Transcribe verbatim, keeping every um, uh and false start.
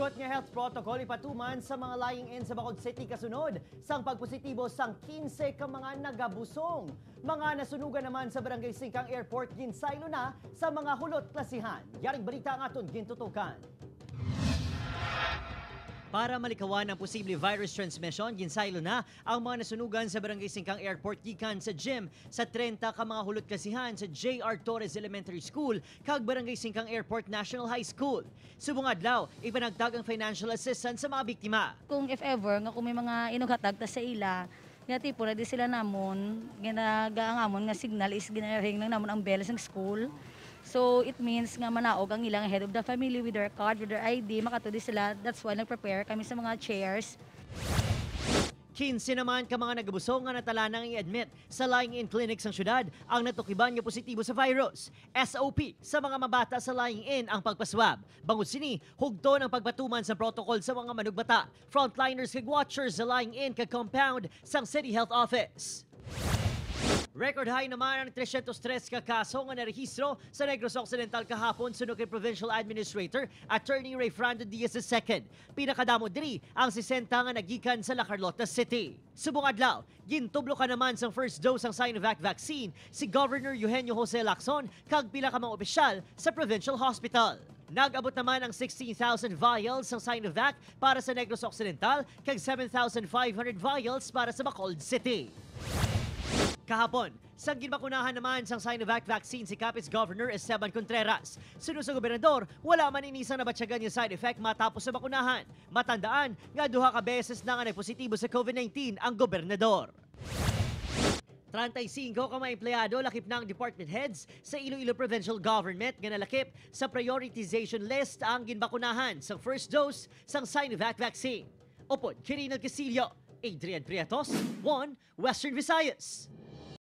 Hugot nga health protocol ipatuman sa mga lying-in sa Bacolod City kasunod sang pagpositibo sang kinse ka mga nagabusong. Mga nasunugan naman sa Barangay Singkang Airport ginsaylo na sa mga hulot klasihan. Yaring balita nga aton gintutukan. Para malikawan ang posible virus transmission, ginsaylo na ang mga nasunugan sa Barangay Singkang Airport gikan sa gym sa thirty ka mga hulot klasihan sa J R Torres Elementary School kag Barangay Singkang Airport National High School. Subong adlaw, ipanagtag ang financial assistance sa mga biktima. Kung if ever nga kung may mga inugatag ta sa ila, nga tipo na di sila namon, ginagaangamon nga signal is ginaring lang namon ang bells ng school. So it means nga manaog ang ilang head of the family with their card, with their I D, makatudi sila. That's why nag-prepare kami sa mga chairs. kinse naman ka mga nagabusong nga natalanang i-admit sa lying-in clinics ng syudad ang natukiban nga positibo sa virus. S O P sa mga mabata sa lying-in ang pagpaswab. Bangod sini, hugto ng pagpatuman sa protocol sa mga manugbata. Frontliners kag watchers sa lying-in kag compound sang City Health Office. Record high naman ang three oh three ka kaso nga narehistro sa Negros Occidental kahapon sunog kay Provincial Administrator Attorney Ray Frando Diaz the second. Pinakadamo diri ang sesenta nga nagikan sa La Carlota City. Subong adlaw, gintublo ka naman sa first dose ng Sinovac vaccine si Governor Eugenio Jose Lacson kag pila ka mga opisyal sa Provincial Hospital. Nag-abot naman ang sixteen thousand vials ng Sinovac para sa Negros Occidental kag seven thousand five hundred vials para sa Bacolod City. Kahapon, sang ginbakunahan naman sang Sinovac vaccine si Capiz Governor Esteban Contreras. Sunod sa gobernador, wala man inisang nabatsyagan yung side effect matapos sa bakunahan. Matandaan, nga duha ka beses na nga nagpositibo sa COVID nineteen ang gobernador. thirty-five ka mga empleyado lakip ng department heads sa Iloilo Provincial Government nga nalakip sa prioritization list ang ginbakunahan sa first dose sang Sinovac vaccine. Upod, Kirinal Casillo, Adrian Prietos, One Western Visayas.